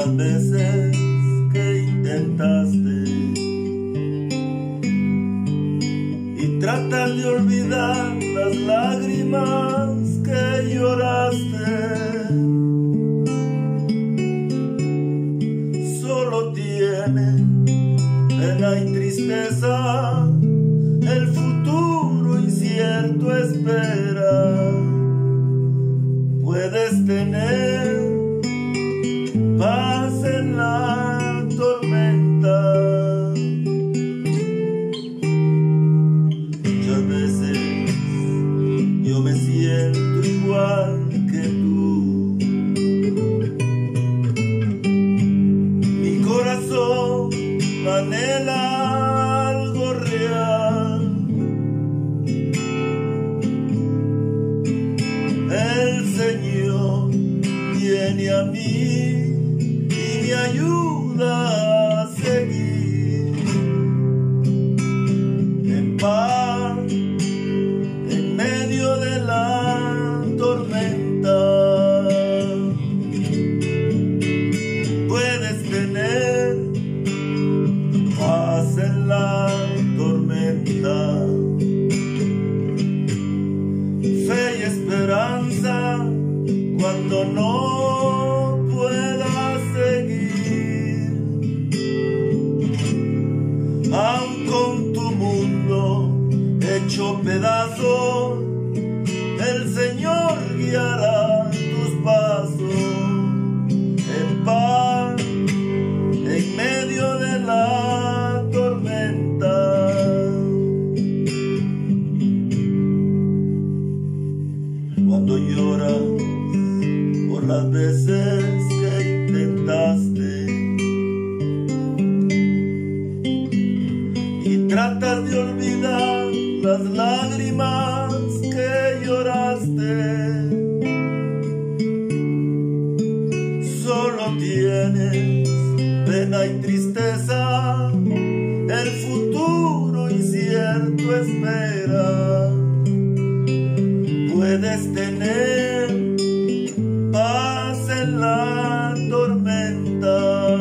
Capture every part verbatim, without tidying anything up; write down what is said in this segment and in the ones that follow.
las veces que intentaste y tratas de olvidar las lágrimas que lloraste, solo tiene pena y tristeza, el futuro incierto espera. Puedes tener paz en la tormenta. Muchas veces yo me siento igual que tú. Mi corazón anhela algo real. El Señor viene a mí y me ayuda a seguir en paz en medio de la tormenta. Puedes tener paz en la tormenta, fe y esperanza cuando no puedas seguir, aun con tu mundo hecho pedazos, el Señor guiará tus pasos en paz en medio de la tormenta. Cuando lloras por las veces que intentaste y tratas de olvidar las lágrimas que lloraste, solo tienes pena y tristeza, el futuro incierto espera. Puedes tener paz en la tormenta,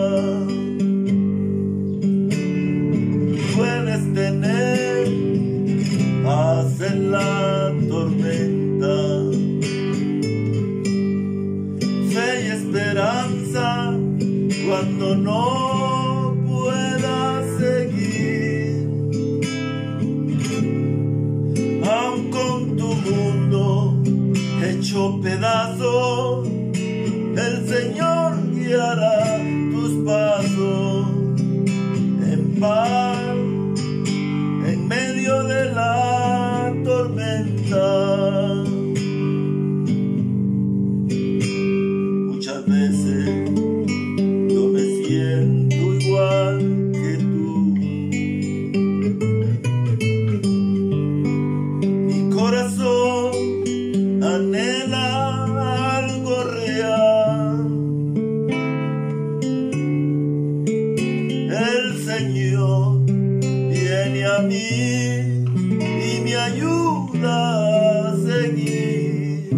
puedes tener paz en la tormenta, fe y esperanza cuando no puedas seguir, aun con tu mundo hecho pedazos, el Señor guiará tus pasos en paz en medio de la tormenta. Muchas veces yo me siento igual que tú. Mi corazón anhela algo real. El Señor viene a mí y me ayuda a seguir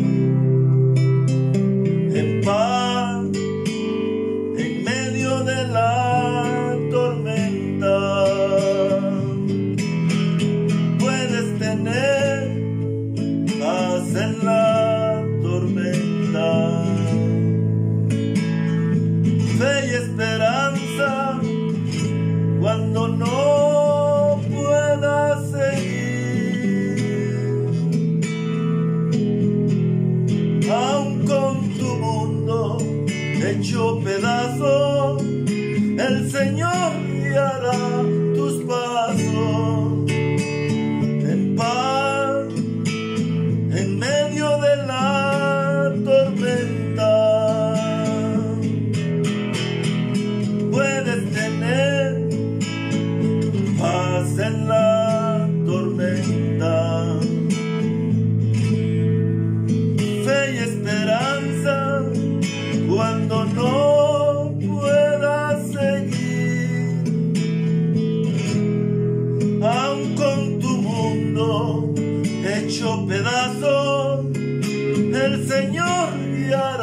en paz en medio de la tormenta. Puedes tener paz en la tormenta, fe y esperanza cuando no puedas seguir, aun con tu mundo hecho pedazos, el Señor guiará tus pasos en paz en medio de la tormenta. Puedes tener paz en la tormenta, fe y esperanza cuando no puedas seguir, aun con tu mundo hecho pedazos, el Señor guiará